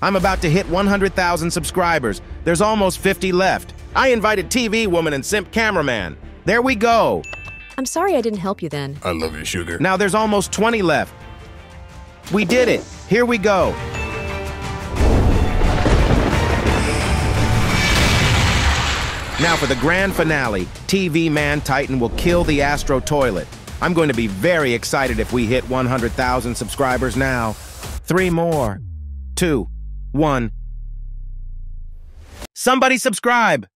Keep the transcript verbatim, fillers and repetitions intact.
I'm about to hit one hundred thousand subscribers. There's almost fifty left. I invited T V woman and simp cameraman. There we go. I'm sorry I didn't help you then. I love you, sugar. Now there's almost twenty left. We did it. Here we go. Now for the grand finale, T V Man Titan will kill the Astro Toilet. I'm going to be very excited if we hit one hundred thousand subscribers now. Three more. Two. One. Somebody subscribe.